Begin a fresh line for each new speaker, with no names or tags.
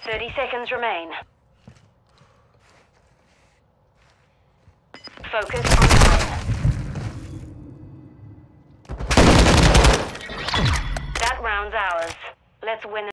30 seconds remain. Focus on mine. That round's ours. Let's win.